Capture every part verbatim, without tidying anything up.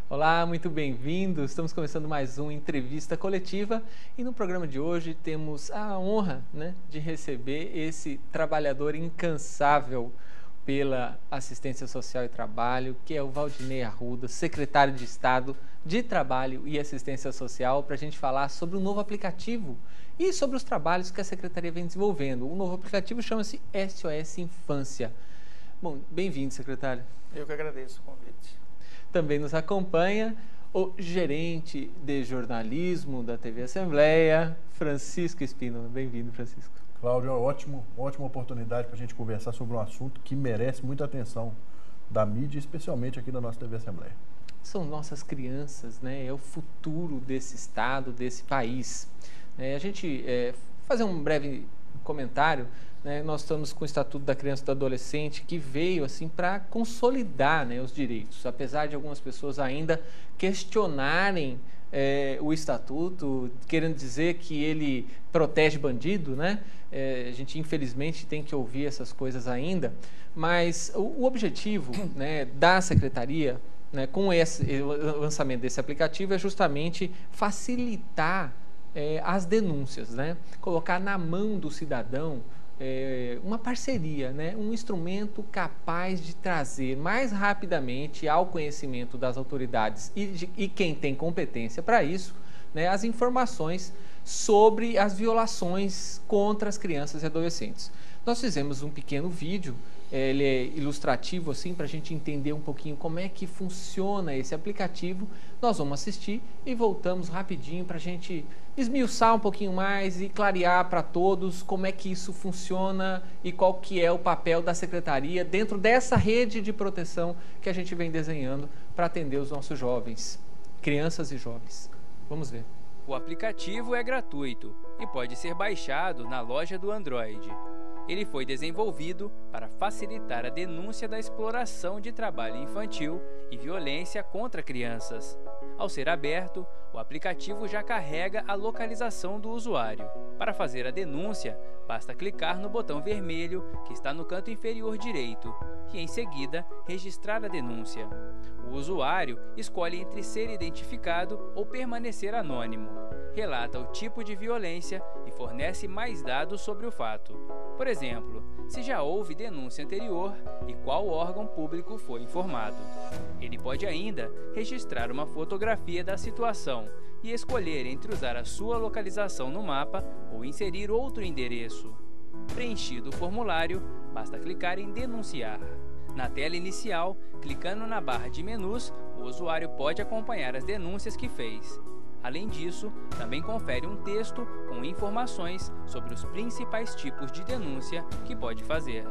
Olá, muito bem-vindos. Estamos começando mais uma entrevista coletiva e no programa de hoje temos a honra, né, de receber esse trabalhador incansável pela assistência social e trabalho, que é o Valdinei Arruda, secretário de Estado de Trabalho e Assistência Social, para a gente falar sobre o novo aplicativo e sobre os trabalhos que a Secretaria vem desenvolvendo. O novo aplicativo chama-se S O S Infância. Bom, bem-vindo, secretário. Eu que agradeço o convite. Também nos acompanha o gerente de jornalismo da T V Assembleia, Francisco Espino. Bem-vindo, Francisco. Cláudio, ótimo, ótima oportunidade para a gente conversar sobre um assunto que merece muita atenção da mídia, especialmente aqui da nossa T V Assembleia. São nossas crianças, né? É o futuro desse estado, desse país. É, a gente é, fazer um breve comentário. Né, nós estamos com o Estatuto da Criança e do Adolescente que veio assim para consolidar, né, os direitos, apesar de algumas pessoas ainda questionarem é, o Estatuto, querendo dizer que ele protege bandido, né? É, a gente infelizmente tem que ouvir essas coisas ainda, mas o, o objetivo, né, da Secretaria, né, com esse, o lançamento desse aplicativo é justamente facilitar é, as denúncias, né? Colocar na mão do cidadão É uma parceria, né? Um instrumento capaz de trazer mais rapidamente ao conhecimento das autoridades e, de, e quem tem competência para isso, né, as informações sobre as violações contra as crianças e adolescentes. Nós fizemos um pequeno vídeo, ele é ilustrativo assim para a gente entender um pouquinho como é que funciona esse aplicativo. Nós vamos assistir e voltamos rapidinho para a gente esmiuçar um pouquinho mais e clarear para todos como é que isso funciona e qual que é o papel da Secretaria dentro dessa rede de proteção que a gente vem desenhando para atender os nossos jovens, crianças e jovens. Vamos ver. O aplicativo é gratuito e pode ser baixado na loja do Android. Ele foi desenvolvido para facilitar a denúncia da exploração de trabalho infantil e violência contra crianças. Ao ser aberto, o aplicativo já carrega a localização do usuário. Para fazer a denúncia, basta clicar no botão vermelho que está no canto inferior direito e, em seguida, registrar a denúncia. O usuário escolhe entre ser identificado ou permanecer anônimo. Relata o tipo de violência e fornece mais dados sobre o fato. Por exemplo, se já houve denúncia anterior e qual órgão público foi informado. Ele pode ainda registrar uma fotografia da situação e escolher entre usar a sua localização no mapa ou inserir outro endereço. Preenchido o formulário, basta clicar em denunciar. Na tela inicial, clicando na barra de menus, o usuário pode acompanhar as denúncias que fez. Além disso, também confere um texto com informações sobre os principais tipos de denúncia que pode fazer.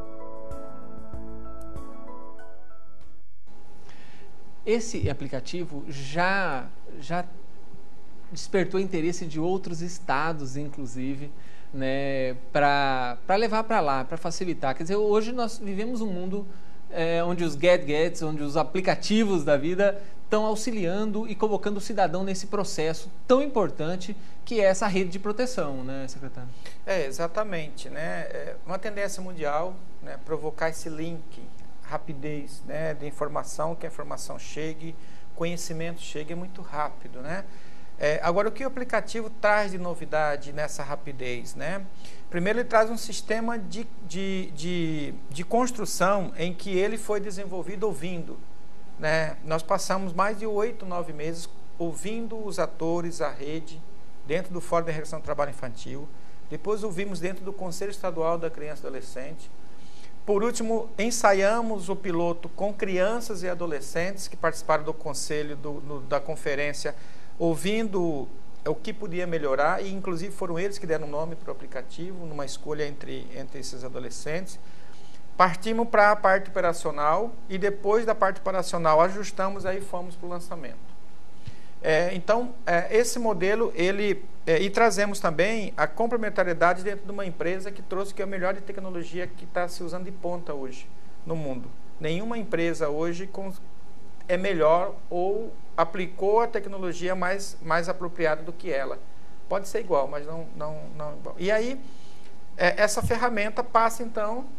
Esse aplicativo já, já despertou interesse de outros estados, inclusive, né, para levar para lá, para facilitar. Quer dizer, hoje nós vivemos um mundo é, onde os gadgets, onde os aplicativos da vida estão auxiliando e colocando o cidadão nesse processo tão importante que é essa rede de proteção, né, secretário? É, exatamente, né? É uma tendência mundial, né, provocar esse link, rapidez, né, de informação, que a informação chegue, conhecimento chegue muito rápido, né? É, agora, o que o aplicativo traz de novidade nessa rapidez, né? Primeiro, ele traz um sistema de, de, de, de construção em que ele foi desenvolvido ouvindo. Né? Nós passamos mais de oito, nove meses ouvindo os atores, a rede, dentro do Fórum de Regressão do Trabalho Infantil. Depois ouvimos dentro do Conselho Estadual da Criança e Adolescente. Por último, ensaiamos o piloto com crianças e adolescentes que participaram do conselho, do, do, da conferência, ouvindo o que podia melhorar, e inclusive foram eles que deram nome para o aplicativo, numa escolha entre, entre esses adolescentes. Partimos para a parte operacional e depois da parte operacional ajustamos, aí fomos para o lançamento. É, então, é, esse modelo, ele, é, e trazemos também a complementariedade dentro de uma empresa que trouxe que é a melhor de tecnologia que está se usando de ponta hoje no mundo. Nenhuma empresa hoje com, é melhor ou aplicou a tecnologia mais, mais apropriada do que ela. Pode ser igual, mas não, não, não igual. E aí, é, essa ferramenta passa então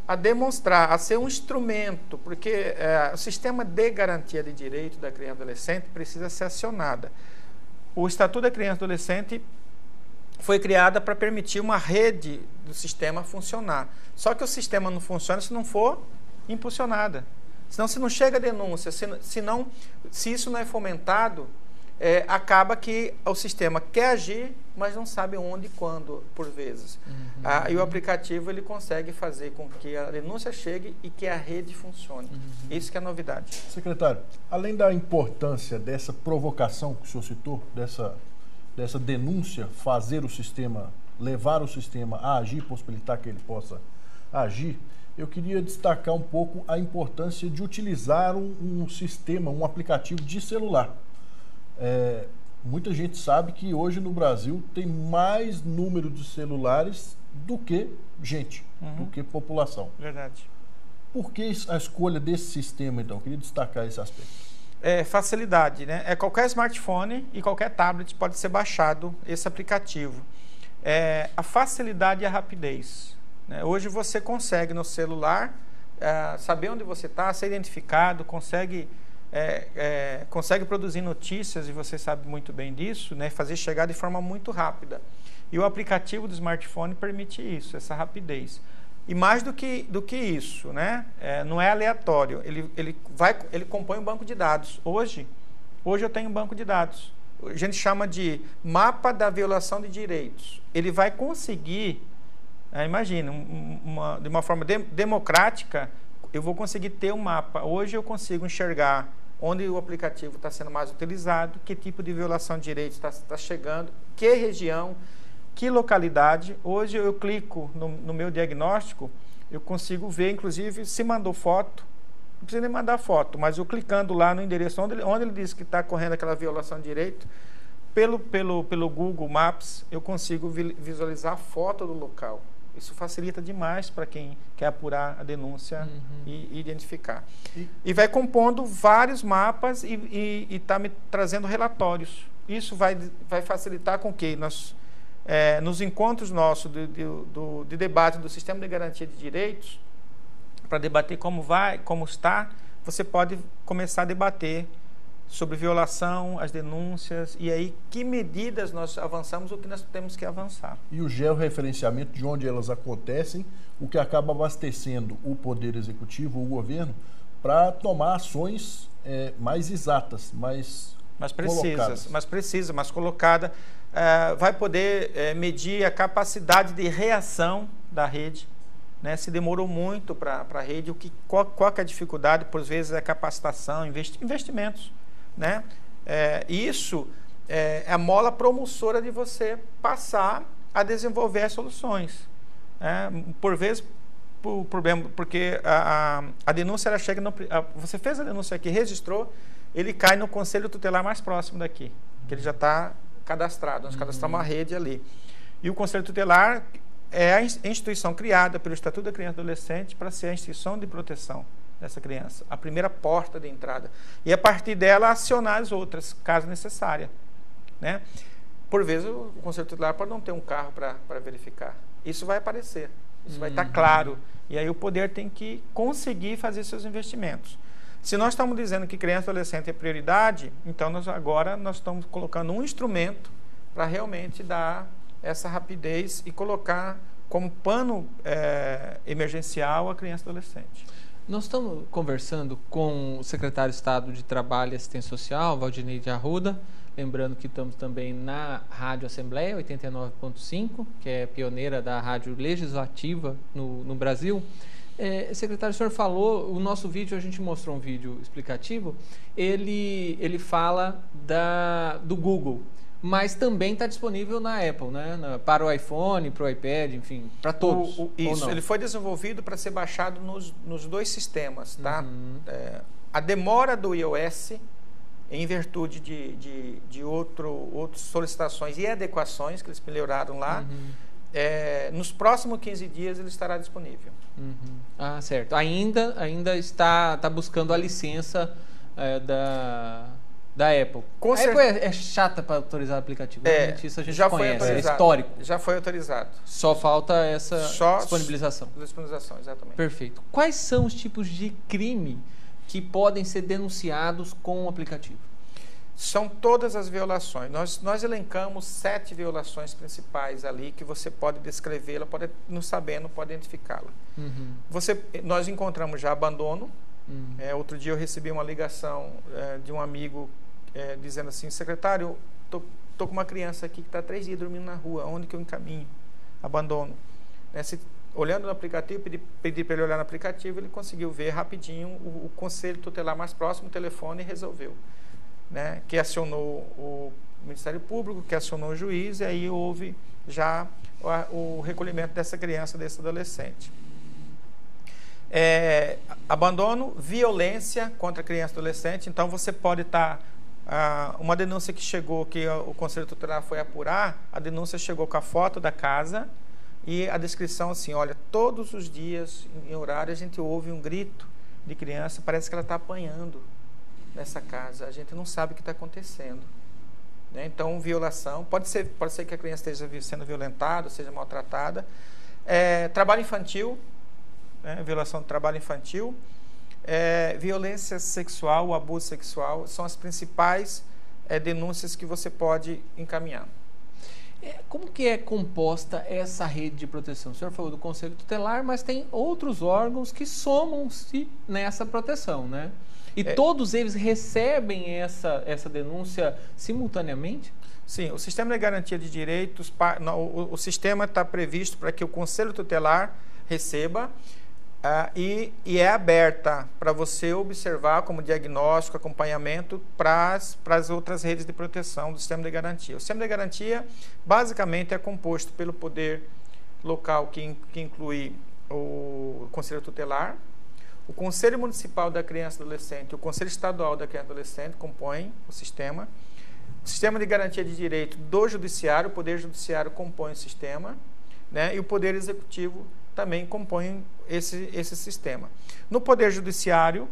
a demonstrar, a ser um instrumento, porque é, o sistema de garantia de direito da criança e adolescente precisa ser acionado. O Estatuto da Criança e Adolescente foi criado para permitir uma rede do sistema funcionar. Só que o sistema não funciona se não for impulsionada. Senão, se não chega a denúncia, se, se, não, se isso não é fomentado, é, acaba que o sistema quer agir, mas não sabe onde e quando, por vezes. Uhum. Ah, e o aplicativo ele consegue fazer com que a denúncia chegue e que a rede funcione. Uhum. Isso que é a novidade. Secretário, além da importância dessa provocação que o senhor citou, dessa, dessa denúncia, fazer o sistema, levar o sistema a agir, possibilitar que ele possa agir, eu queria destacar um pouco a importância de utilizar um, um sistema, um aplicativo de celular. É, muita gente sabe que hoje no Brasil tem mais número de celulares do que gente, uhum. do que população. Verdade. Por que a escolha desse sistema, então? Eu queria destacar esse aspecto. É facilidade, né? É qualquer smartphone e qualquer tablet pode ser baixado esse aplicativo. É, a facilidade e a rapidez. Né? Hoje você consegue no celular é, saber onde você está, ser identificado, consegue... É, é, consegue produzir notícias, e você sabe muito bem disso, né, fazer chegar de forma muito rápida. E o aplicativo do smartphone permite isso, essa rapidez. E mais do que, do que isso, né, é, não é aleatório, ele, ele, vai, ele compõe um banco de dados. Hoje, hoje eu tenho um banco de dados. A gente chama de mapa da violação de direitos. Ele vai conseguir, é, imagina, um, uma, de uma forma de, democrática, eu vou conseguir ter um mapa. Hoje eu consigo enxergar onde o aplicativo está sendo mais utilizado, que tipo de violação de direitos está tá chegando, que região, que localidade. Hoje eu clico no, no meu diagnóstico, eu consigo ver, inclusive, se mandou foto, não precisa nem mandar foto, mas eu clicando lá no endereço onde ele, onde ele diz que está correndo aquela violação de direito, pelo, pelo, pelo Google Maps, eu consigo vi, visualizar a foto do local. Isso facilita demais para quem quer apurar a denúncia uhum. e, e identificar. E, e vai compondo vários mapas e está me trazendo relatórios. Isso vai, vai facilitar com que nós, é, nos encontros nossos de, de, do, de debate do Sistema de Garantia de Direitos, para debater como vai, como está, você pode começar a debater sobre violação, as denúncias, e aí que medidas nós avançamos, o que nós temos que avançar. E o georreferenciamento de onde elas acontecem, o que acaba abastecendo o Poder Executivo, o governo, para tomar ações é, mais exatas, mais mais precisas, colocadas. mais precisas, mais colocada, é, vai poder é, medir a capacidade de reação da rede, né? Se demorou muito para a rede, o que, qual, qual que é a dificuldade, por vezes é capacitação, investi investimentos. Né? É, isso é, é a mola propulsora de você passar a desenvolver as soluções. Né? Por vezes, por problema, porque a, a, a denúncia ela chega, no, a, você fez a denúncia aqui, registrou, ele cai no conselho tutelar mais próximo daqui, que ele já está cadastrado, nós uhum. cadastramos uma rede ali. E o conselho tutelar é a instituição criada pelo Estatuto da Criança e Adolescente para ser a instituição de proteção dessa criança, a primeira porta de entrada. E a partir dela acionar as outras, caso necessária. Né? Por vezes o conselho tutelar pode não ter um carro para verificar. Isso vai aparecer, isso uhum. vai estar claro. E aí o poder tem que conseguir fazer seus investimentos. Se nós estamos dizendo que criança e adolescente é prioridade, então nós, agora nós estamos colocando um instrumento para realmente dar essa rapidez e colocar como pano é, emergencial a criança e adolescente. Nós estamos conversando com o secretário de Estado de Trabalho e Assistência Social, Valdinei de Arruda, lembrando que estamos também na Rádio Assembleia oitenta e nove ponto cinco, que é pioneira da rádio legislativa no, no Brasil. É, secretário, o senhor falou, o nosso vídeo, a gente mostrou um vídeo explicativo, ele, ele fala da, do Google, mas também está disponível na Apple, né? Na, para o iPhone, para o iPad, enfim, para todos. O, o, isso, ele foi desenvolvido para ser baixado nos, nos dois sistemas, tá? Uhum. É, a demora do iOS, em virtude de, de, de outro, outras solicitações e adequações que eles melhoraram lá, uhum. é, nos próximos quinze dias ele estará disponível. Uhum. Ah, certo. Ainda, ainda está, está buscando a licença é, da... Da Apple. Com a Apple é, é chata para autorizar aplicativo. É, Realmente isso a gente já conhece, foi é histórico. Já foi autorizado. Só falta essa Só disponibilização. Disponibilização, exatamente. Perfeito. Quais são os tipos de crime que podem ser denunciados com o aplicativo? São todas as violações. Nós, nós elencamos sete violações principais ali que você pode descrevê-la, pode, não sabendo, pode identificá-la. Uhum. Você, nós encontramos já abandono. Uhum. É, outro dia eu recebi uma ligação é, de um amigo é, dizendo assim, secretário, tô, tô com uma criança aqui que está três dias dormindo na rua, onde que eu encaminho? Abandono. Né, se, olhando no aplicativo, pedi, pedi para ele olhar no aplicativo, ele conseguiu ver rapidinho o, o conselho tutelar mais próximo, o telefone, e resolveu. Né, que acionou o Ministério Público, que acionou o juiz, e aí houve já o, o recolhimento dessa criança, desse adolescente. É, abandono, violência contra criança e adolescente. Então você pode estar, tá, uh, uma denúncia que chegou, que o Conselho Tutelar foi apurar, a denúncia chegou com a foto da casa e a descrição assim, olha, todos os dias, em horário, a gente ouve um grito de criança, parece que ela está apanhando nessa casa, a gente não sabe o que está acontecendo. Né? Então, violação, pode ser, pode ser que a criança esteja sendo violentada, seja maltratada. É, trabalho infantil, né? Violação do trabalho infantil. É, violência sexual, abuso sexual, são as principais é, denúncias que você pode encaminhar. É, como que é composta essa rede de proteção? O senhor falou do Conselho Tutelar, mas tem outros órgãos que somam-se nessa proteção, né? E é, todos eles recebem essa, essa denúncia simultaneamente? Sim, o sistema de garantia de direitos, o, o sistema está previsto para que o Conselho Tutelar receba uh, e, e é aberta para você observar como diagnóstico, acompanhamento para as outras redes de proteção do sistema de garantia. O sistema de garantia basicamente é composto pelo poder local, que, que inclui o Conselho Tutelar, o Conselho Municipal da Criança e Adolescente e o Conselho Estadual da Criança e Adolescente compõem o sistema. O sistema de garantia de direito do Judiciário, o Poder Judiciário compõe o sistema, né? E o Poder Executivo também compõe esse, esse sistema. No Poder Judiciário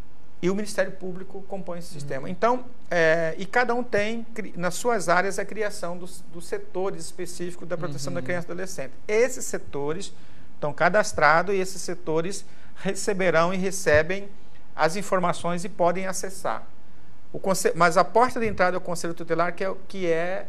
e o Ministério Público compõem esse sistema. Uhum. Então, é, e cada um tem, nas suas áreas, a criação dos, dos setores específicos da proteção uhum. da criança e adolescente. Esses setores estão cadastrados e esses setores receberão e recebem as informações e podem acessar. O conselho, mas a porta de entrada é o Conselho Tutelar, que é, que é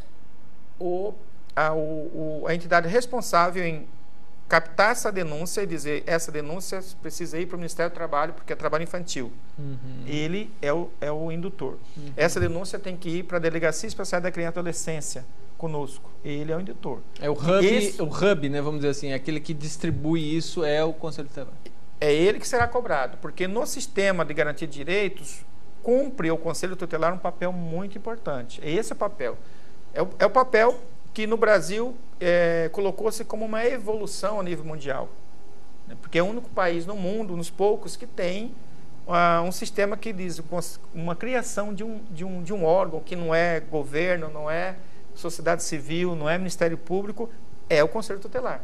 o, a, o, a entidade responsável em captar essa denúncia e dizer, essa denúncia precisa ir para o Ministério do Trabalho, porque é trabalho infantil. Uhum. Ele é o, é o indutor. Uhum. Essa denúncia tem que ir para a Delegacia Especial da Criança e Adolescência, conosco. Ele é o indutor. É o hub, Esse, o hub, né, vamos dizer assim, aquele que distribui isso é o Conselho Tutelar. É ele que será cobrado, porque no sistema de garantia de direitos, cumpre o Conselho Tutelar um papel muito importante. É esse o papel. É o, é o papel que no Brasil é, colocou-se como uma evolução a nível mundial. Né? Porque é o único país no mundo, um dos poucos, que tem uh, um sistema que diz uma criação de um, de, um, de um órgão que não é governo, não é sociedade civil, não é Ministério Público, é o Conselho Tutelar.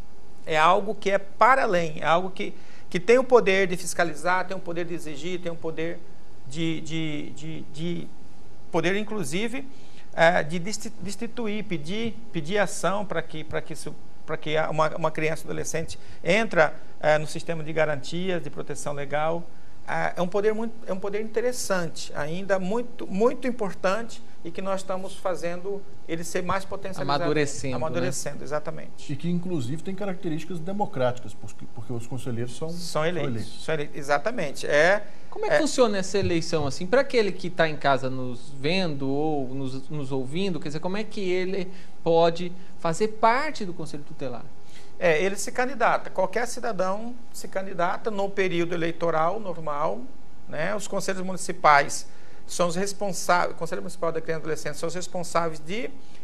É algo que é para além, é algo que que tem o poder de fiscalizar, tem o poder de exigir, tem o poder de, de, de, de poder, inclusive, é, de destituir, pedir, pedir ação para que, para que, para que uma, uma criança ou adolescente entra é, no sistema de garantias, de proteção legal. É, é, um poder muito, é um poder interessante, ainda muito, muito importante, e que nós estamos fazendo ele ser mais potencializado. Amadurecendo. Amadurecendo, né? Exatamente. E que, inclusive, tem características democráticas, porque, porque os conselheiros são, são, eleitos, são eleitos. São eleitos. Exatamente. É, Como é que é, funciona essa eleição, assim, para aquele que está em casa nos vendo ou nos, nos ouvindo, quer dizer, como é que ele pode fazer parte do Conselho Tutelar? É, ele se candidata, qualquer cidadão se candidata no período eleitoral normal, né? Os conselhos municipais são os responsáveis, o Conselho Municipal da Criança e Adolescente são os responsáveis de,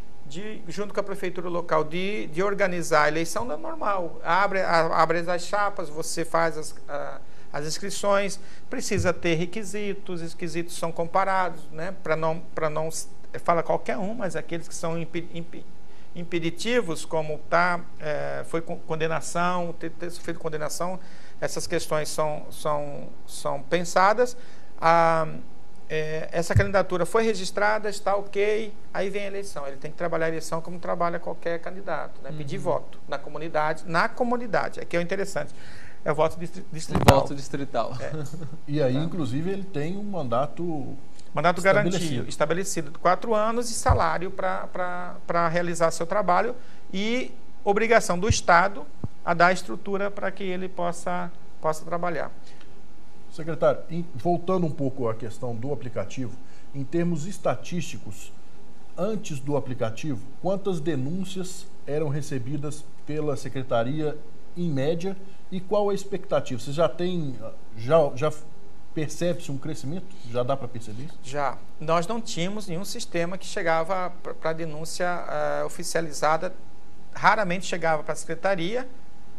de junto com a prefeitura local, de, de organizar a eleição da normal. Abre, a, abre as chapas, você faz as, a, as inscrições, precisa ter requisitos, os requisitos são comparados, né? Para não, para não, fala qualquer um, mas aqueles que são impi, impi, impeditivos, como tá, é, foi condenação, ter, ter sofrido condenação, essas questões são, são, são pensadas. Ah, é, essa candidatura foi registrada, está ok, aí vem a eleição. Ele tem que trabalhar a eleição como trabalha qualquer candidato, né? Uhum. Pedir voto na comunidade, na comunidade, aqui é o interessante, é o voto distrital. Voto distrital. É. E aí, inclusive, ele tem um mandato... Mandato garantido, estabelecido de quatro anos e salário para realizar seu trabalho e obrigação do Estado a dar estrutura para que ele possa, possa trabalhar. Secretário, em, voltando um pouco à questão do aplicativo, em termos estatísticos, antes do aplicativo, quantas denúncias eram recebidas pela Secretaria em média e qual a expectativa? Você já tem, já, já percebe-se um crescimento? Já dá para perceber isso? Já. Nós não tínhamos nenhum sistema que chegava para a denúncia uh, oficializada, raramente chegava para a Secretaria,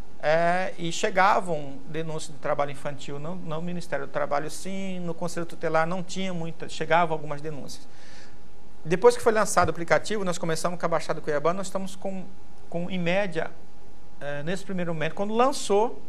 É, e chegavam denúncias de trabalho infantil no, no Ministério do Trabalho, sim, no Conselho Tutelar não tinha muita, chegavam algumas denúncias. Depois que foi lançado o aplicativo, nós começamos com a Baixada Cuiabá, nós estamos com, com em média, é, nesse primeiro momento, quando lançou,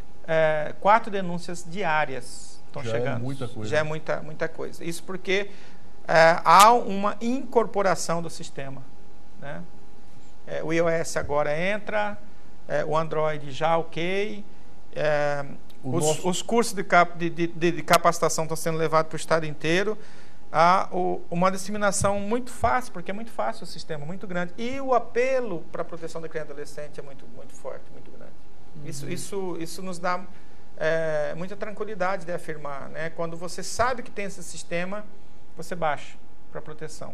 é, quatro denúncias diárias estão Já chegando. É muita coisa. Já é muita, muita coisa. Isso porque é, há uma incorporação do sistema, né? É, o iOS agora entra... É, o Android já ok, é, os, nosso... os cursos de, cap, de, de, de capacitação estão sendo levados para o estado inteiro. Há o, uma disseminação muito fácil, porque é muito fácil o sistema, muito grande. E o apelo para a proteção da criança e adolescente é muito, muito forte, muito grande. Uhum. Isso, isso, isso nos dá é, muita tranquilidade de afirmar, né? Quando você sabe que tem esse sistema, você baixa para proteção.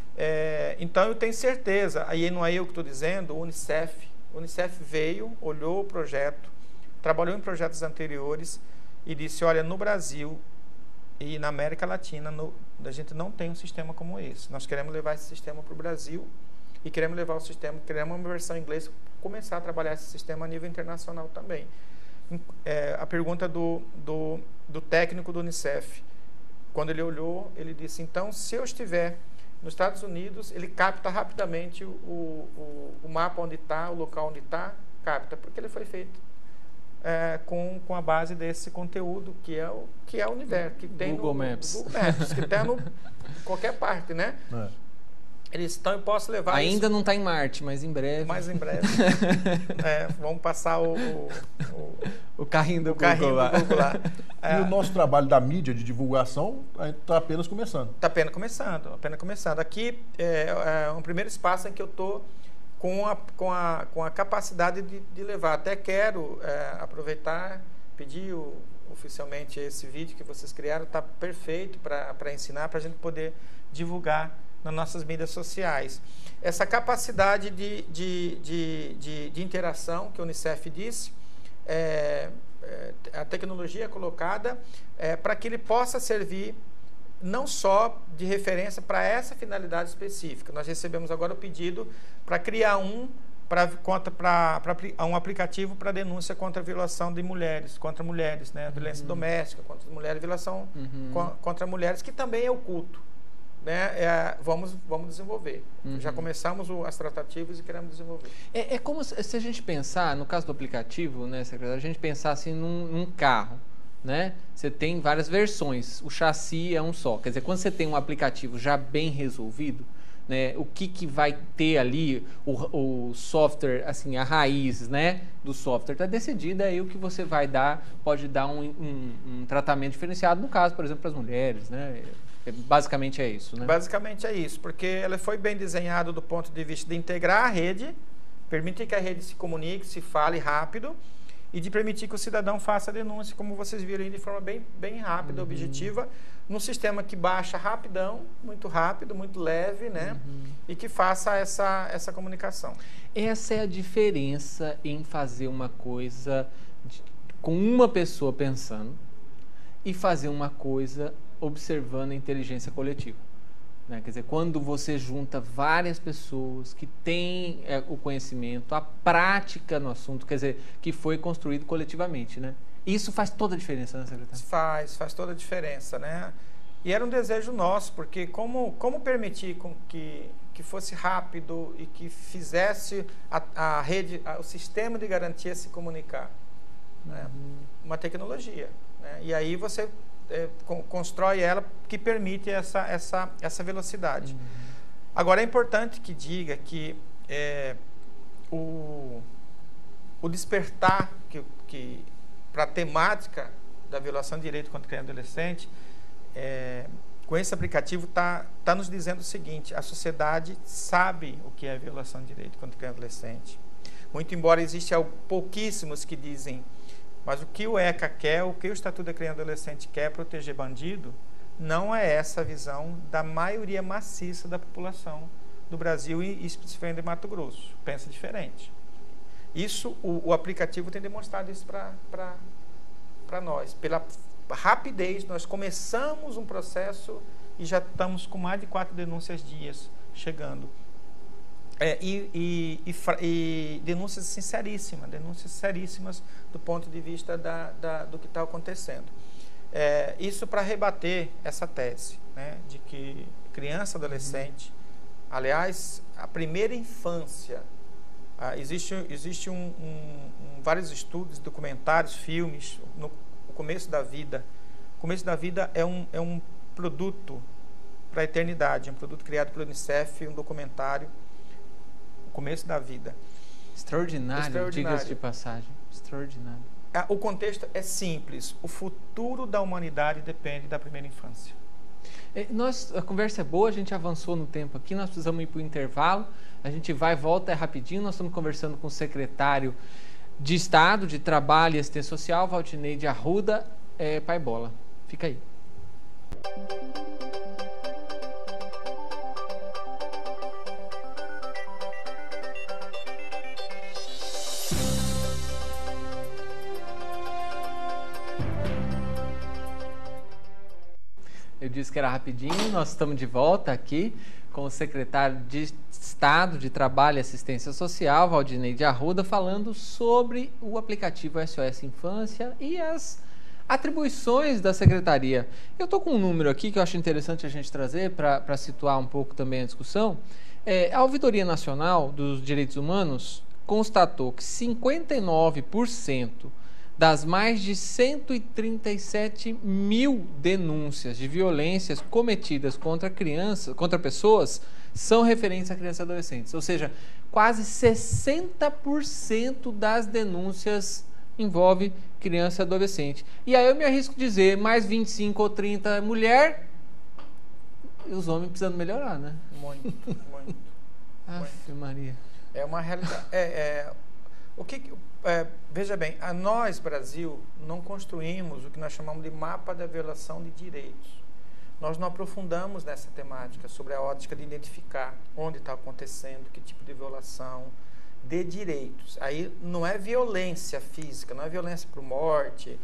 É, então eu tenho certeza, aí não é eu que estou dizendo, o Unicef, O Unicef veio, olhou o projeto, trabalhou em projetos anteriores e disse, olha, no Brasil e na América Latina, no, a gente não tem um sistema como esse. Nós queremos levar esse sistema para o Brasil e queremos levar o sistema, queremos uma versão em inglês, começar a trabalhar esse sistema a nível internacional também. É, a pergunta do, do, do técnico do Unicef, quando ele olhou, ele disse, então, se eu estiver nos Estados Unidos, ele capta rapidamente o, o, o mapa onde está, o local onde está, capta, porque ele foi feito é, com, com a base desse conteúdo, que é o, que é o universo, que tem Google no, Maps. Google Maps, que tem no qualquer parte, né? É. Eles, então eu posso levar Ainda isso, não está em Marte, mas em breve. mas em breve é, vamos passar o, o, o, o carrinho do o Google carrinho lá. do Google lá. E o nosso trabalho da mídia de divulgação está apenas começando. Está apenas começando, apenas começando. Aqui é, é um primeiro espaço em que eu estou com a, com, a, com a capacidade de, de levar. Até quero é, aproveitar, pedir o, oficialmente esse vídeo que vocês criaram, está perfeito para ensinar, para a gente poder divulgar nas nossas mídias sociais. Essa capacidade de, de, de, de, de interação que o Unicef disse, é, é, a tecnologia é colocada é, para que ele possa servir não só de referência para essa finalidade específica. Nós recebemos agora o pedido para criar um, pra, contra, pra, pra, um aplicativo para denúncia contra a violação de mulheres, contra mulheres, né? Violência uhum. doméstica, contra mulheres, violação uhum. co contra mulheres, que também é oculto. Né, é, vamos, vamos desenvolver. Uhum. Já começamos o, as tratativas e queremos desenvolver. É, é como se, se a gente pensar, no caso do aplicativo, né, secretário, a gente pensar assim num, num carro, né? Você tem várias versões, o chassi é um só. Quer dizer, quando você tem um aplicativo já bem resolvido, né, o que, que vai ter ali, o, o software, assim, a raiz, né, do software está decidida, aí o que você vai dar, pode dar um, um, um tratamento diferenciado, no caso, por exemplo, para as mulheres, né? Basicamente é isso, né? Basicamente é isso, porque ela foi bem desenhada do ponto de vista de integrar a rede, permitir que a rede se comunique, se fale rápido e de permitir que o cidadão faça a denúncia, como vocês viram aí, de forma bem, bem rápida, uhum. objetiva, num sistema que baixa rapidão, muito rápido, muito leve, né? Uhum. E que faça essa, essa comunicação. Essa é a diferença em fazer uma coisa de, com uma pessoa pensando e fazer uma coisa observando a inteligência coletiva, né? Quer dizer, quando você junta várias pessoas que têm é, o conhecimento, a prática no assunto, quer dizer, que foi construído coletivamente, né? Isso faz toda a diferença, né, secretário? Faz, faz toda a diferença, né? E era um desejo nosso, porque como, como permitir com que, que fosse rápido e que fizesse a, a rede, a, o sistema de garantia se comunicar, né? Uhum. Uma tecnologia, né? E aí você é, con constrói ela que permite essa, essa, essa velocidade. Uhum. Agora, é importante que diga que é, o, o despertar que, que, para a temática da violação de direito contra criança e adolescente, é, com esse aplicativo está tá nos dizendo o seguinte: a sociedade sabe o que é violação de direito contra criança e adolescente. Muito embora existam pouquíssimos que dizem, mas o que o ECA quer, o que o Estatuto da Criança e Adolescente quer, proteger bandido, não é essa a visão da maioria maciça da população do Brasil e especificamente de Mato Grosso. Pensa diferente. Isso, o, o aplicativo tem demonstrado isso para nós. Pela rapidez, nós começamos um processo e já estamos com mais de quatro denúncias dias chegando. É, e, e, e, e denúncias sinceríssimas, denúncias seríssimas do ponto de vista da, da, do que está acontecendo. É, isso para rebater essa tese, né, de que criança, adolescente, uhum. aliás, a primeira infância, ah, existe, existe um, um, um, vários estudos, documentários, filmes, no, no começo da vida. O começo da vida é um, é um produto para a eternidade, um produto criado pelo Unicef, um documentário. Começo da vida. Extraordinário, Extraordinário. diga-se de passagem. Extraordinário. O contexto é simples. O futuro da humanidade depende da primeira infância. Nós, a conversa é boa, a gente avançou no tempo aqui, nós precisamos ir para o intervalo. A gente vai e volta, é rapidinho. Nós estamos conversando com o secretário de Estado de Trabalho e Assistência Social, Valtineide Arruda, é, Pai Bola. Fica aí. Eu disse que era rapidinho, nós estamos de volta aqui com o secretário de Estado de Trabalho e Assistência Social, Valtineide Arruda, falando sobre o aplicativo S O S Infância e as atribuições da Secretaria. Eu estou com um número aqui que eu acho interessante a gente trazer para situar um pouco também a discussão. É, a Auditoria Nacional dos Direitos Humanos constatou que cinquenta e nove por cento das mais de cento e trinta e sete mil denúncias de violências cometidas contra crianças, contra pessoas, são referentes a crianças e adolescentes. Ou seja, quase sessenta por cento das denúncias envolve criança e adolescente. E aí eu me arrisco a dizer, mais vinte e cinco ou trinta mulher, e os homens precisando melhorar, né? Muito, muito. Aff, Maria. É uma realidade. É, é, o que, é, veja bem, a nós, Brasil, não construímos o que nós chamamos de mapa da violação de direitos. Nós não aprofundamos nessa temática sobre a ótica de identificar onde está acontecendo, que tipo de violação de direitos. Aí não é violência física, não é violência por morte,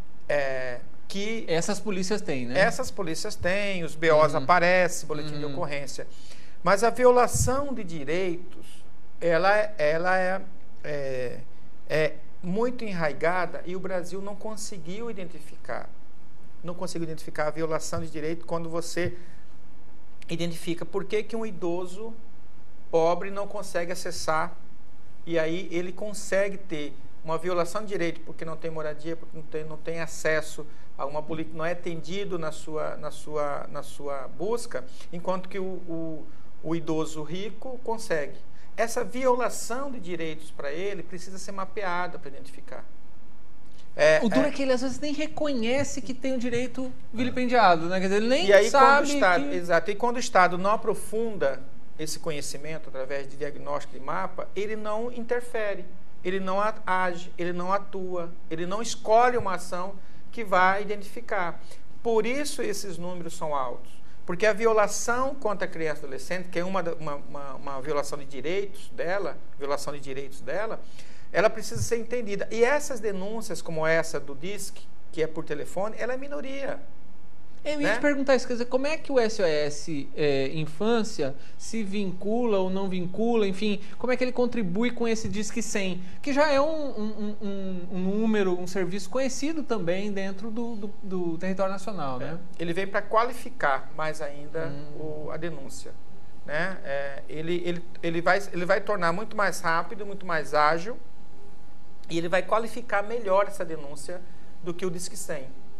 é, que... Essas polícias têm, né? Essas polícias têm, os B Os uhum. aparecem, boletim uhum. de ocorrência. Mas a violação de direitos, ela, ela é, é, é muito enraizada e o Brasil não conseguiu identificar. Não conseguiu identificar a violação de direito quando você identifica por que, que um idoso pobre não consegue acessar e aí ele consegue ter uma violação de direito porque não tem moradia, porque não tem, não tem acesso a uma política, não é atendido na sua, na sua, na sua busca, enquanto que o, o, o idoso rico consegue. Essa violação de direitos para ele precisa ser mapeada para identificar. É, o duro é, é que ele às vezes nem reconhece que tem o direito vilipendiado, né? Quer dizer, ele nem e aí, sabe quando o Estado, que... Exato, e quando o Estado não aprofunda esse conhecimento através de diagnóstico de mapa, ele não interfere, ele não age, ele não atua, ele não escolhe uma ação que vai identificar. Por isso esses números são altos, porque a violação contra a criança e adolescente, que é uma, uma, uma, uma violação de direitos dela, violação de direitos dela, ela precisa ser entendida. E essas denúncias, como essa do D I S C, que é por telefone, ela é minoria. Eu ia né? te perguntar isso, quer dizer, como é que o S O S é, Infância se vincula ou não vincula, enfim, como é que ele contribui com esse Disque cem, que já é um, um, um, um número, um serviço conhecido também dentro do, do, do território nacional, é. né? Ele vem para qualificar mais ainda hum. o, a denúncia. Né? É, ele, ele, ele, vai, ele vai tornar muito mais rápido, muito mais ágil, e ele vai qualificar melhor essa denúncia do que o Disque cem.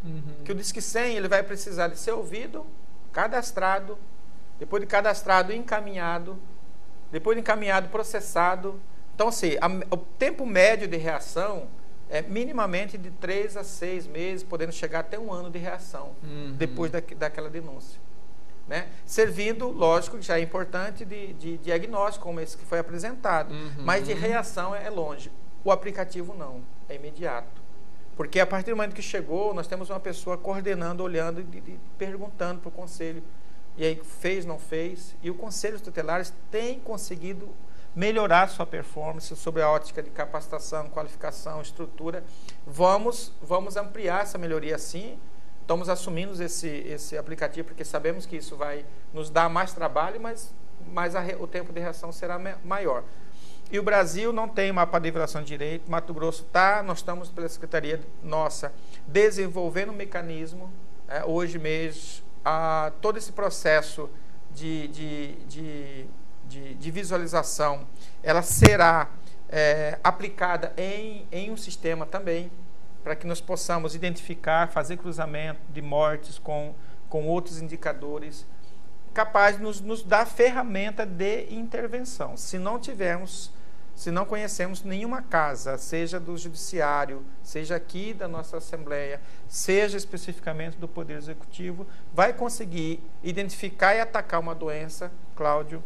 Uhum. Que o Disque cem ele vai precisar de ser ouvido, cadastrado, depois de cadastrado, encaminhado, depois de encaminhado, processado. Então, assim, a, o tempo médio de reação é minimamente de três a seis meses, podendo chegar até um ano de reação, uhum. depois da, daquela denúncia. Né? Servindo, lógico, que já é importante, de, de diagnóstico, como esse que foi apresentado, uhum. mas de reação é longe. O aplicativo não, é imediato. Porque a partir do momento que chegou, nós temos uma pessoa coordenando, olhando e, e perguntando para o conselho. E aí, fez, não fez. E o conselho tutelares tem conseguido melhorar sua performance sobre a ótica de capacitação, qualificação, estrutura. Vamos, vamos ampliar essa melhoria sim. Estamos assumindo esse, esse aplicativo porque sabemos que isso vai nos dar mais trabalho, mas, mas a, o tempo de reação será maior. E o Brasil não tem mapa de violação de direito, Mato Grosso está, nós estamos pela Secretaria nossa desenvolvendo um mecanismo, é, hoje mesmo, a, todo esse processo de, de, de, de, de visualização, ela será é, aplicada em, em um sistema também, para que nós possamos identificar, fazer cruzamento de mortes com, com outros indicadores, capaz de nos, nos dar ferramenta de intervenção. Se não tivermos, se não conhecemos nenhuma casa, seja do Judiciário, seja aqui da nossa Assembleia, seja especificamente do Poder Executivo, vai conseguir identificar e atacar uma doença, Cláudio,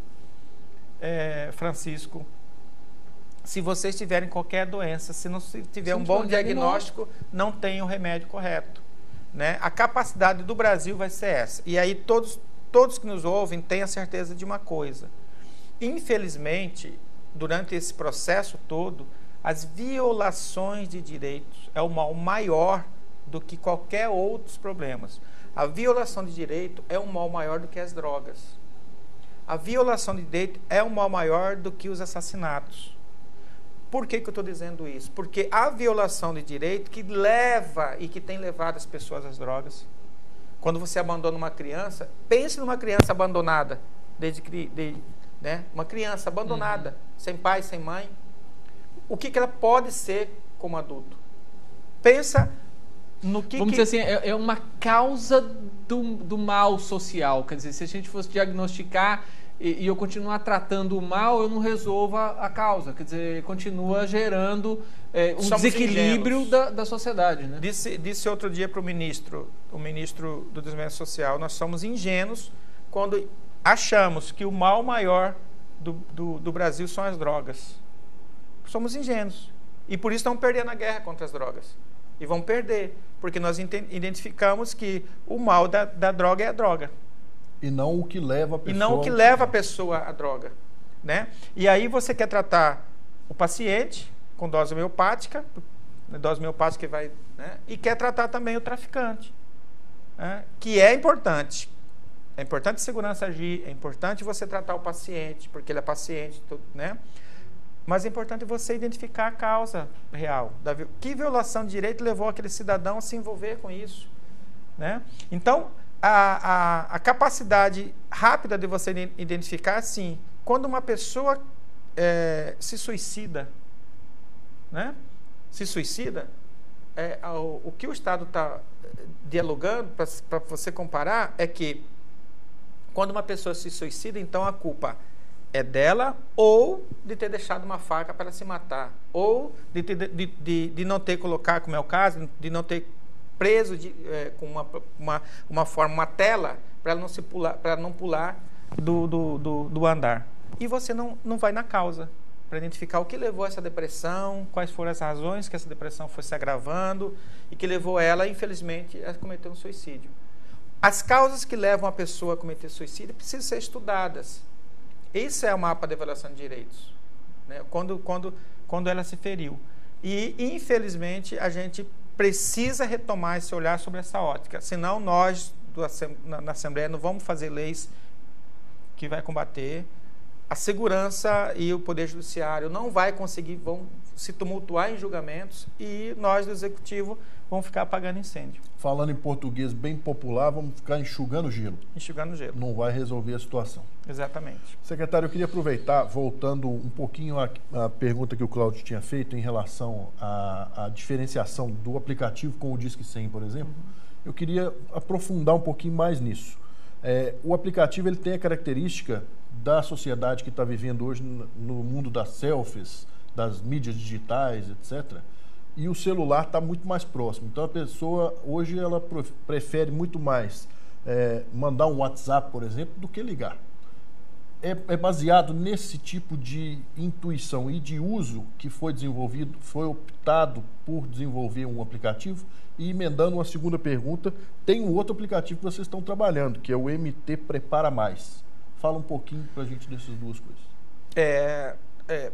é, Francisco, se vocês tiverem qualquer doença, se não tiver um bom diagnóstico, não tem o remédio correto. Né? A capacidade do Brasil vai ser essa. E aí todos, todos que nos ouvem têm a certeza de uma coisa. Infelizmente, durante esse processo todo, as violações de direitos é o mal maior do que qualquer outros problemas. A violação de direito é um mal maior do que as drogas. A violação de direito é um mal maior do que os assassinatos. Por que que eu estou dizendo isso? Porque a violação de direito que leva e que tem levado as pessoas às drogas. Quando você abandona uma criança, pense numa criança abandonada, desde que, de, né? Uma criança abandonada, uhum. sem pai, sem mãe. O que que ela pode ser como adulto? Pensa no que... Vamos que... dizer assim, é, é uma causa do, do mal social. Quer dizer, se a gente fosse diagnosticar... E, e eu continuar tratando o mal, eu não resolvo a, a causa. Quer dizer, continua gerando é, um Somos desequilíbrio da, da sociedade. Né? Disse, disse outro dia para o ministro, o ministro do Desenvolvimento Social, nós somos ingênuos quando achamos que o mal maior do, do, do Brasil são as drogas. Somos ingênuos. E por isso estamos perdendo a guerra contra as drogas. E vão perder, porque nós identificamos que o mal da, da droga é a droga. E não o que leva a pessoa... E não o que leva a pessoa à droga. Né? E aí você quer tratar o paciente com dose homeopática, dose homeopática que vai... Né? E quer tratar também o traficante. Né? Que é importante. É importante segurança agir, é importante você tratar o paciente, porque ele é paciente, tudo, né? Mas é importante você identificar a causa real. Da, que violação de direito levou aquele cidadão a se envolver com isso? Né? Então... A, a, a capacidade rápida de você identificar, sim, quando uma pessoa é, se suicida, né? Se suicida, é, o, o que o Estado está dialogando, para você comparar, é que quando uma pessoa se suicida, então a culpa é dela ou de ter deixado uma faca para se matar, ou de, ter, de, de, de não ter colocado, como é o caso, de não ter preso de, é, com uma, uma, uma forma, uma tela, para não, se pular, para não pular do, do, do, do andar. E você não, não vai na causa, para identificar o que levou a essa depressão, quais foram as razões que essa depressão foi se agravando e que levou ela, infelizmente, a cometer um suicídio. As causas que levam a pessoa a cometer suicídio precisam ser estudadas. Esse é o mapa de avaliação de direitos, né? quando, quando, quando ela se feriu. E, infelizmente, a gente precisa retomar esse olhar sobre essa ótica, senão nós, do, na, na Assembleia, não vamos fazer leis que vai combater, a segurança e o Poder Judiciário não vai conseguir, vão se tumultuar em julgamentos e nós do Executivo vamos ficar apagando incêndio. Falando em português bem popular, vamos ficar enxugando gelo. Enxugando gelo. Não vai resolver a situação. Exatamente. Secretário, eu queria aproveitar, voltando um pouquinho à, à pergunta que o Cláudio tinha feito em relação à, à diferenciação do aplicativo com o Disque cem, por exemplo. Uhum. Eu queria aprofundar um pouquinho mais nisso. É, o aplicativo ele tem a característica da sociedade que está vivendo hoje no mundo das selfies, das mídias digitais, etcétera. E o celular está muito mais próximo. Então a pessoa hoje ela prefere muito mais é, mandar um WhatsApp, por exemplo, do que ligar. É, é baseado nesse tipo de intuição e de uso que foi desenvolvido, foi optado por desenvolver um aplicativo. E emendando uma segunda pergunta, tem um outro aplicativo que vocês estão trabalhando, que é o M T Prepara Mais. Fala um pouquinho para a gente dessas duas coisas. É, é,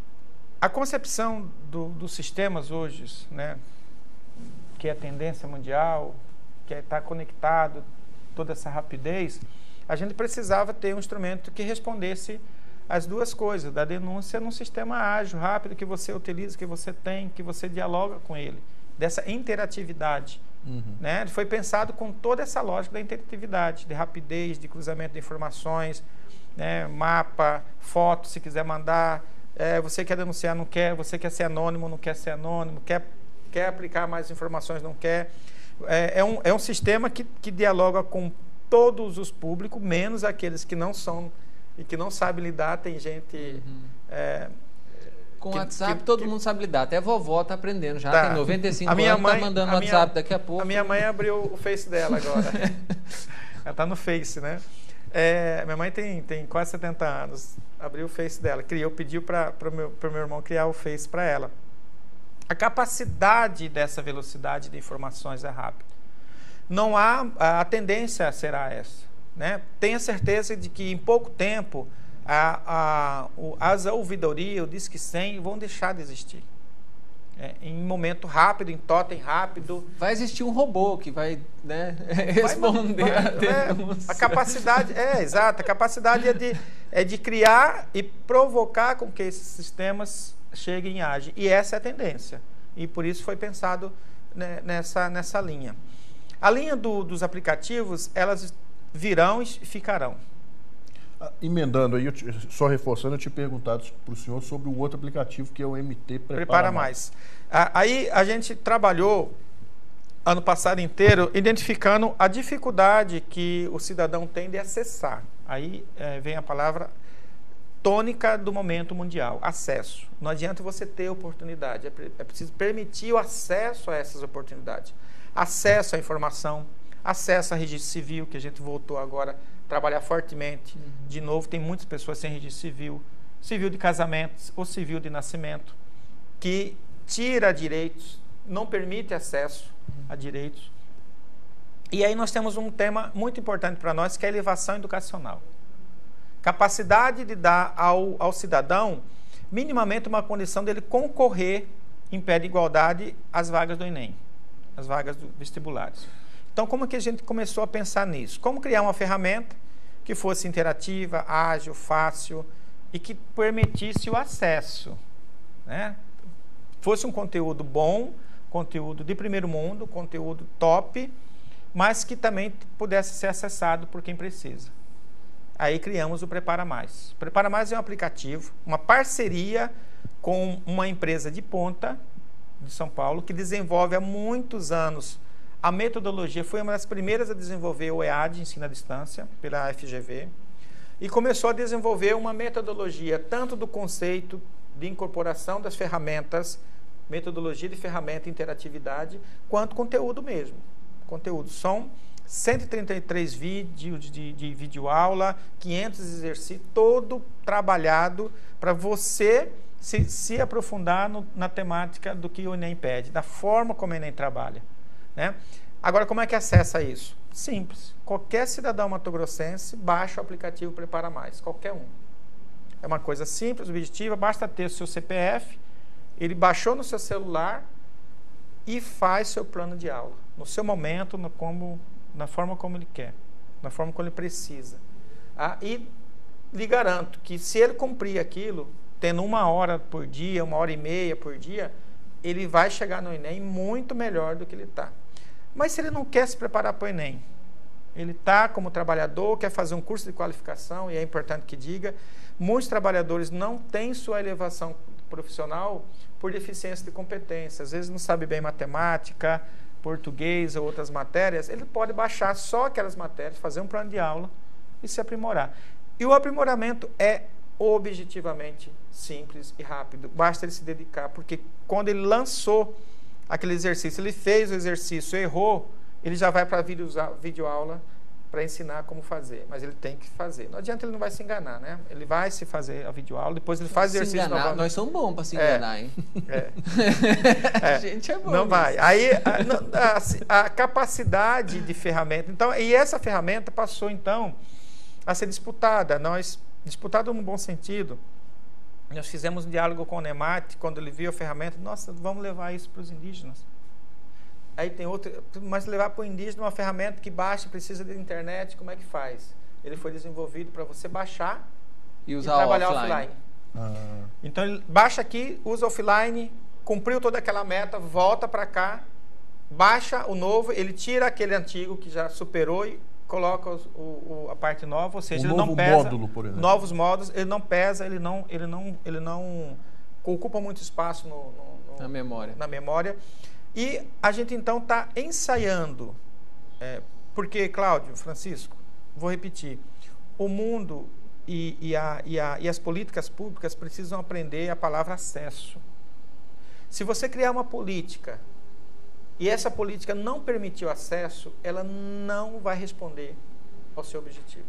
a concepção do, dos sistemas hoje, né, que é a tendência mundial, que é estar conectado, toda essa rapidez, a gente precisava ter um instrumento que respondesse as duas coisas, da denúncia num sistema ágil, rápido, que você utiliza, que você tem, que você dialoga com ele, dessa interatividade. Uhum. Né? Foi pensado com toda essa lógica da interatividade, de rapidez, de cruzamento de informações, né? Mapa, foto, se quiser mandar, é, você quer denunciar, não quer, você quer ser anônimo, não quer ser anônimo, quer, quer aplicar mais informações, não quer. É, é, um, é um sistema que, que dialoga com todos os públicos, menos aqueles que não são e que não sabem lidar. Tem gente... Uhum. É, Com o que, WhatsApp que, todo que, mundo sabe lidar, até a vovó está aprendendo, já tá. tem noventa e cinco a minha anos, mãe, está mandando a WhatsApp minha, daqui a pouco. A minha mãe abriu o Face dela agora. Ela está no Face, né? É, minha mãe tem, tem quase setenta anos, abriu o Face dela, criou, pediu para o meu, meu irmão criar o Face para ela. A capacidade dessa velocidade de informações é rápida. Não há, a, a tendência será essa, né? Tenha certeza de que em pouco tempo A, a, o, as ouvidorias, o Disque cem vão deixar de existir. É, em momento rápido, em totem rápido. Vai existir um robô que vai, né, responder vai, vai, a denúncia. É, a capacidade, é, exato, a capacidade é de, é de criar e provocar com que esses sistemas cheguem e agem. E essa é a tendência. E por isso foi pensado, né, nessa, nessa linha. A linha do, dos aplicativos, elas virão e ficarão. Emendando aí, eu te, só reforçando, eu te perguntado para o senhor sobre o outro aplicativo que é o M T Prepara, Prepara Mais. Mais. Aí a gente trabalhou ano passado inteiro identificando a dificuldade que o cidadão tem de acessar. Aí é, vem a palavra tônica do momento mundial, acesso. Não adianta você ter oportunidade, é, é preciso permitir o acesso a essas oportunidades. Acesso à informação, acesso a registro civil, que a gente voltou agora trabalhar fortemente. Uhum. De novo, tem muitas pessoas sem registro civil, civil de casamento ou civil de nascimento, que tira direitos, não permite acesso uhum. a direitos. E aí nós temos um tema muito importante para nós, que é a elevação educacional. Capacidade de dar ao, ao cidadão, minimamente, uma condição dele concorrer em pé de igualdade às vagas do Enem, às vagas do vestibulares. Então, como que a gente começou a pensar nisso? Como criar uma ferramenta que fosse interativa, ágil, fácil e que permitisse o acesso, né? Fosse um conteúdo bom, conteúdo de primeiro mundo, conteúdo top, mas que também pudesse ser acessado por quem precisa. Aí criamos o Prepara Mais. O Prepara Mais é um aplicativo, uma parceria com uma empresa de ponta de São Paulo, que desenvolve há muitos anos a metodologia. Foi uma das primeiras a desenvolver o E A D, ensino à distância, pela F G V, e começou a desenvolver uma metodologia, tanto do conceito de incorporação das ferramentas, metodologia de ferramenta e interatividade, quanto conteúdo mesmo. Conteúdo. São cento e trinta e três vídeos de, de videoaula, quinhentos exercícios, todo trabalhado para você se, se aprofundar no, na temática do que o Enem pede, da forma como o Enem trabalha. Né? Agora, como é que acessa isso? Simples. Qualquer cidadão matogrossense baixa o aplicativo Prepara Mais, qualquer um. É uma coisa simples, objetiva, basta ter o seu C P F, ele baixou no seu celular e faz seu plano de aula, no seu momento, no como, na forma como ele quer, na forma como ele precisa. Ah, e lhe garanto que se ele cumprir aquilo, tendo uma hora por dia, uma hora e meia por dia, ele vai chegar no Enem muito melhor do que ele está. Mas se ele não quer se preparar para o Enem, ele está como trabalhador, quer fazer um curso de qualificação, e é importante que diga, muitos trabalhadores não têm sua elevação profissional por deficiência de competência. Às vezes não sabe bem matemática, português ou outras matérias, ele pode baixar só aquelas matérias, fazer um plano de aula e se aprimorar. E o aprimoramento é objetivamente simples e rápido. Basta ele se dedicar, porque quando ele lançou aquele exercício, ele fez o exercício, errou, ele já vai para a videoaula para ensinar como fazer. Mas ele tem que fazer. Não adianta, ele não vai se enganar, né? Ele vai se fazer a videoaula, depois ele faz o exercício enganar, novamente. Nós somos bons para se enganar, é, hein? É. É. A gente é bom. Não nisso. vai. Aí, a, a, a capacidade de ferramenta... Então, e essa ferramenta passou, então, a ser disputada. Nós, disputada no bom sentido. Nós fizemos um diálogo com o NEMAT, quando ele viu a ferramenta, nossa, vamos levar isso para os indígenas. Aí tem outro, mas levar para o indígena uma ferramenta que baixa, precisa de internet, como é que faz? Ele foi desenvolvido para você baixar e, usar e trabalhar offline. offline. Ah. Então ele baixa aqui, usa offline, cumpriu toda aquela meta, volta para cá, baixa o novo, ele tira aquele antigo que já superou e coloca os, o, o, a parte nova, ou seja, um ele novo não pesa, módulo, por exemplo. novos módulos, ele não pesa, ele não, ele não, ele não ocupa muito espaço no, no, no, na memória. Na memória. E a gente então está ensaiando, é, porque, Cláudio, Francisco, vou repetir, o mundo e, e, a, e, a, e as políticas públicas precisam aprender a palavra acesso. Se você criar uma política e essa política não permitir o acesso, ela não vai responder ao seu objetivo.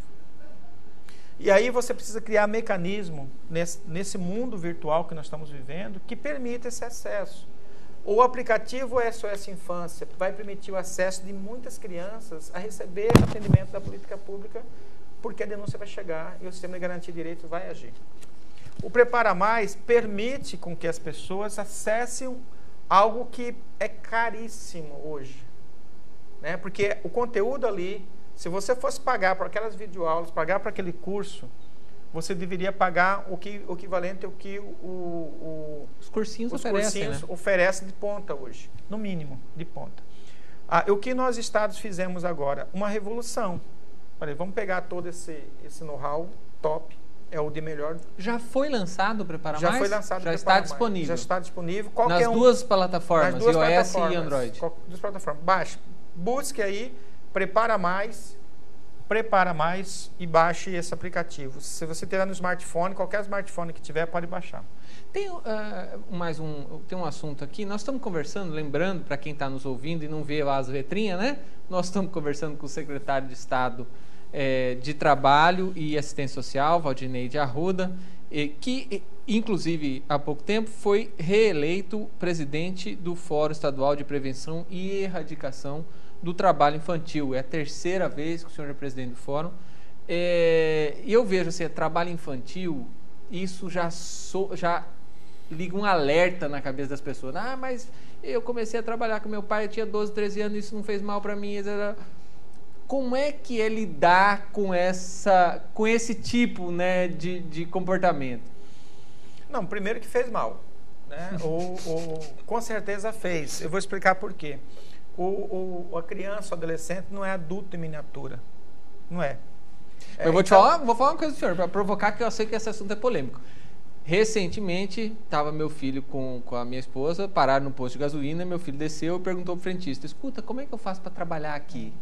E aí você precisa criar mecanismo nesse, nesse mundo virtual que nós estamos vivendo que permita esse acesso. O aplicativo S O S Infância vai permitir o acesso de muitas crianças a receber atendimento da política pública, porque a denúncia vai chegar e o sistema de garantia de direitos vai agir. O Prepara Mais permite com que as pessoas acessem algo que é caríssimo hoje, né? Porque o conteúdo ali, se você fosse pagar por aquelas videoaulas, pagar para aquele curso, você deveria pagar o, que, o equivalente ao que o, o, os cursinhos, os oferecem, cursinhos né? oferecem de ponta hoje, no mínimo, de ponta. Ah, o que nós, estados, fizemos agora? Uma revolução. Falei, vamos pegar todo esse, esse know-how top, é o de melhor. Já foi lançado o Prepara Já Mais? foi lançado Já o está Mais. disponível? Já está disponível. Nas Qualquer um, duas plataformas, nas duas iOS plataformas, e Android? Qual, duas plataformas. Baixe, busque aí, Prepara Mais, Prepara Mais e baixe esse aplicativo. Se você tiver no smartphone, qualquer smartphone que tiver, pode baixar. Tem uh, mais um, tem um assunto aqui. Nós estamos conversando, lembrando, para quem está nos ouvindo e não vê as letrinhas, né? Nós estamos conversando com o secretário de Estado eh, de Trabalho e Assistência Social, Valdinei de Arruda, eh, que, inclusive, há pouco tempo, foi reeleito presidente do Fórum Estadual de Prevenção e Erradicação do Trabalho Infantil. É a terceira vez que o senhor é presidente do Fórum. É, e eu vejo assim, trabalho infantil, isso já, so, já liga um alerta na cabeça das pessoas. Ah, mas eu comecei a trabalhar com meu pai, eu tinha doze, treze anos, isso não fez mal para mim. Como é que é lidar com, essa, com esse tipo, né, de, de comportamento? Não, primeiro que fez mal, né? ou, ou, com certeza fez. Eu vou explicar por quê. O, o, a criança, o adolescente não é adulto em miniatura. Não é. é eu vou, te então... falar, vou falar uma coisa do senhor, para provocar, que eu sei que esse assunto é polêmico. Recentemente, estava meu filho com, com a minha esposa, pararam no posto de gasolina, meu filho desceu e perguntou pro frentista, escuta, como é que eu faço para trabalhar aqui?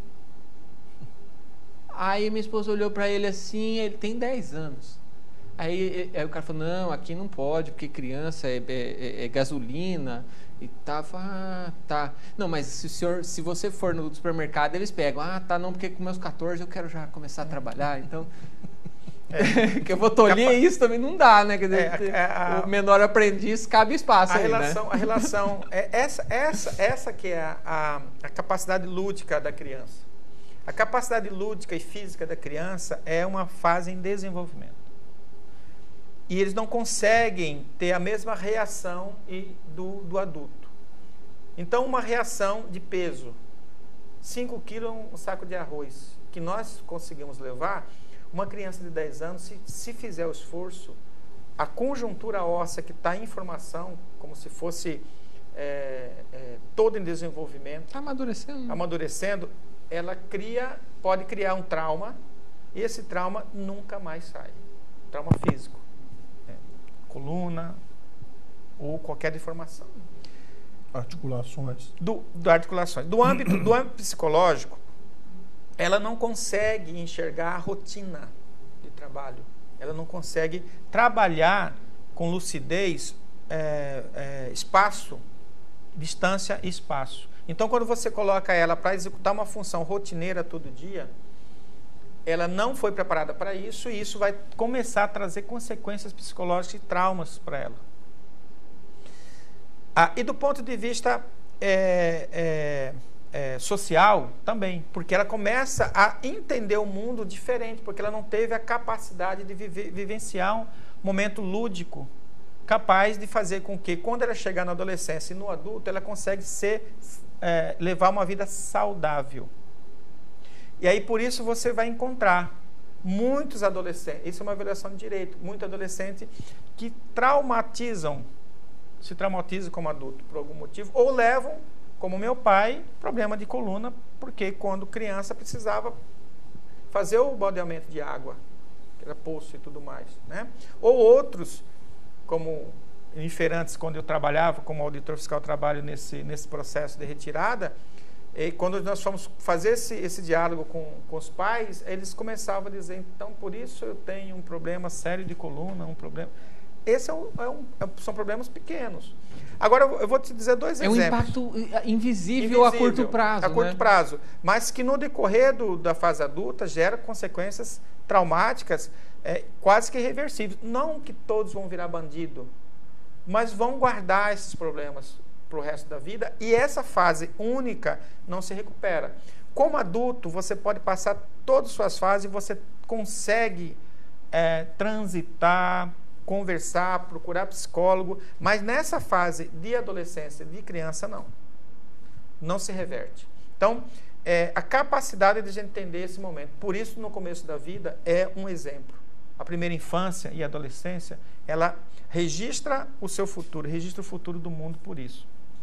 Aí minha esposa olhou para ele assim, ele tem dez anos. Aí, aí o cara falou, não, aqui não pode, porque criança é, é, é gasolina e tá. Ah, tá. Não, mas se, o senhor, se você for no supermercado, eles pegam. Ah, tá, não, porque com meus quatorze eu quero já começar a trabalhar, então... É. Que eu vou tolher Capa... isso também não dá, né? Quer dizer, é, a, a, o menor aprendiz cabe espaço a aí, relação, né? A relação, é essa, essa, essa que é a, a, a capacidade lúdica da criança. A capacidade lúdica e física da criança é uma fase em desenvolvimento. E eles não conseguem ter a mesma reação do, do adulto. Então, uma reação de peso. cinco quilos é um saco de arroz. Que nós conseguimos levar, Uma criança de dez anos, se, se fizer o esforço, a conjuntura óssea que está em formação, como se fosse é, é, todo em desenvolvimento, Está amadurecendo. amadurecendo, ela cria, pode criar um trauma, e esse trauma nunca mais sai. Trauma físico, é, coluna ou qualquer deformação. Articulações. Do, do articulações. Do âmbito, do âmbito psicológico, ela não consegue enxergar a rotina de trabalho. Ela não consegue trabalhar com lucidez, é, é, espaço, distância e espaço. Então, quando você coloca ela para executar uma função rotineira todo dia, ela não foi preparada para isso e isso vai começar a trazer consequências psicológicas e traumas para ela. Ah, e do ponto de vista é, é, é, social também, porque ela começa a entender o mundo diferente, porque ela não teve a capacidade de viver, vivenciar um momento lúdico, capaz de fazer com que, quando ela chegar na adolescência e no adulto, ela consegue ser, é, levar uma vida saudável. E aí, por isso, você vai encontrar muitos adolescentes, isso é uma avaliação de direito, muitos adolescentes que traumatizam, se traumatizam como adulto por algum motivo, ou levam, como meu pai, problema de coluna, porque quando criança precisava fazer o baldeamento de água, que era poço e tudo mais, né? Ou outros, como inferantes, quando eu trabalhava como auditor fiscal, trabalho nesse, nesse processo de retirada, e quando nós fomos fazer esse, esse diálogo com, com os pais, eles começavam a dizer, então, por isso eu tenho um problema sério de coluna, um problema... Esse é um, é um, são problemas pequenos. Agora, eu vou te dizer dois é exemplos. É um impacto invisível, invisível a curto prazo. A curto né? prazo. Mas que no decorrer do, da fase adulta gera consequências traumáticas é, quase que irreversíveis. Não que todos vão virar bandido, mas vão guardar esses problemas para o resto da vida e essa fase única não se recupera. Como adulto, você pode passar todas as suas fases e você consegue é, transitar, conversar, procurar psicólogo, mas nessa fase de adolescência, de criança, não. Não se reverte. Então, é, a capacidade de a gente entender esse momento. Por isso, no começo da vida, é um exemplo. A primeira infância e adolescência, ela registra o seu futuro, registra o futuro do mundo por isso.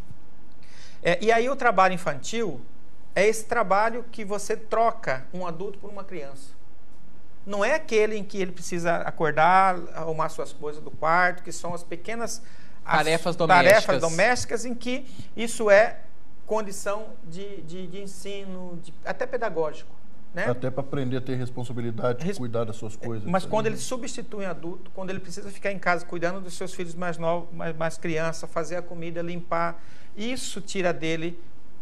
É, e aí o trabalho infantil é esse trabalho que você troca um adulto por uma criança. Não é aquele em que ele precisa acordar, arrumar suas coisas do quarto, que são as pequenas tarefas as, domésticas. tarefas domésticas em que isso é condição de, de, de ensino, de, até pedagógico. Né? Até para aprender a ter responsabilidade de Res... cuidar das suas coisas. Mas tá quando ele substitui um adulto, quando ele precisa ficar em casa cuidando dos seus filhos mais novos, mais, mais criança, fazer a comida, limpar, isso tira dele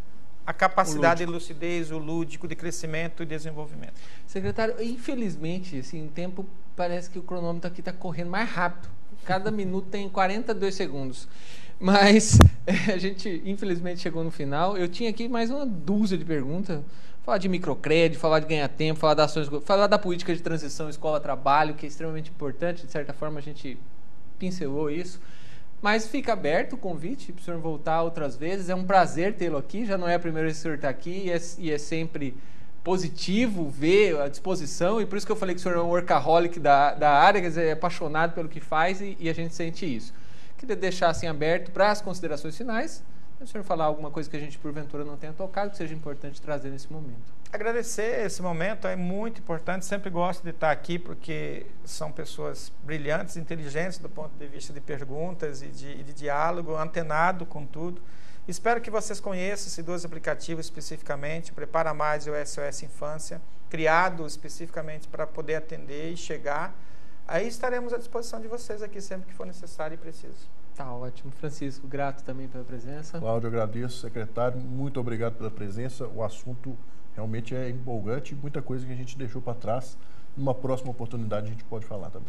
a capacidade de lucidez, o lúdico, de crescimento e desenvolvimento. Secretário, infelizmente, assim, o tempo parece que o cronômetro aqui está correndo mais rápido. Cada minuto tem quarenta e dois segundos. Mas é, a gente, infelizmente, chegou no final. Eu tinha aqui mais uma dúzia de perguntas. Falar de microcrédito, falar de ganhar tempo, falar das ações, falar da política de transição escola-trabalho, que é extremamente importante. De certa forma, a gente pincelou isso. Mas fica aberto o convite para o senhor voltar outras vezes. É um prazer tê-lo aqui. Já não é a primeira vez que o senhor está aqui e é, e é sempre positivo ver a disposição. E por isso que eu falei que o senhor é um workaholic da, da área, quer dizer, é apaixonado pelo que faz e, e a gente sente isso. Queria deixar assim aberto para as considerações finais. Se o senhor falar alguma coisa que a gente porventura não tenha tocado, que seja importante trazer nesse momento. Agradecer esse momento, é muito importante, sempre gosto de estar aqui porque são pessoas brilhantes, inteligentes do ponto de vista de perguntas e de, de diálogo, antenado com tudo. Espero que vocês conheçam esses dois aplicativos especificamente, Prepara Mais e o S O S Infância, criado especificamente para poder atender e chegar. Aí estaremos à disposição de vocês aqui sempre que for necessário e preciso. Tá ótimo. Francisco, grato também pela presença. Cláudio, agradeço, secretário, muito obrigado pela presença. O assunto realmente é empolgante, muita coisa que a gente deixou para trás. Numa próxima oportunidade a gente pode falar também.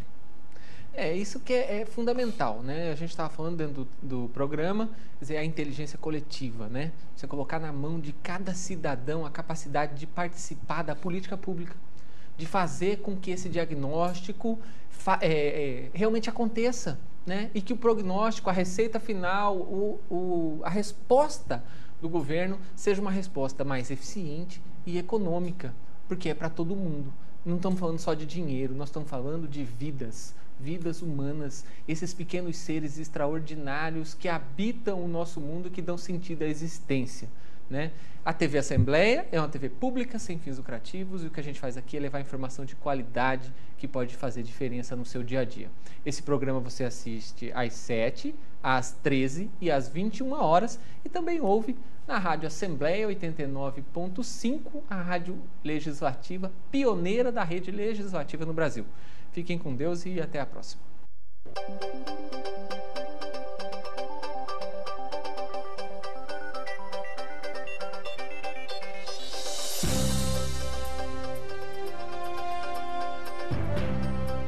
É, isso que é, é fundamental, né? A gente estava falando dentro do, do programa, quer dizer, a inteligência coletiva, né? Você colocar na mão de cada cidadão a capacidade de participar da política pública, de fazer com que esse diagnóstico fa é, é, realmente aconteça, né? E que o prognóstico, a receita final, o, o, a resposta do governo seja uma resposta mais eficiente e econômica, porque é para todo mundo. não estamos falando só de dinheiro, nós estamos falando de vidas, vidas humanas, esses pequenos seres extraordinários que habitam o nosso mundo, que dão sentido à existência, né? A T V Assembleia é uma T V pública, sem fins lucrativos, e o que a gente faz aqui é levar informação de qualidade que pode fazer diferença no seu dia a dia. Esse programa você assiste às sete, às treze e às vinte e uma horas, e também ouve na Rádio Assembleia oitenta e nove ponto cinco, a rádio legislativa pioneira da rede legislativa no Brasil. Fiquem com Deus e até a próxima.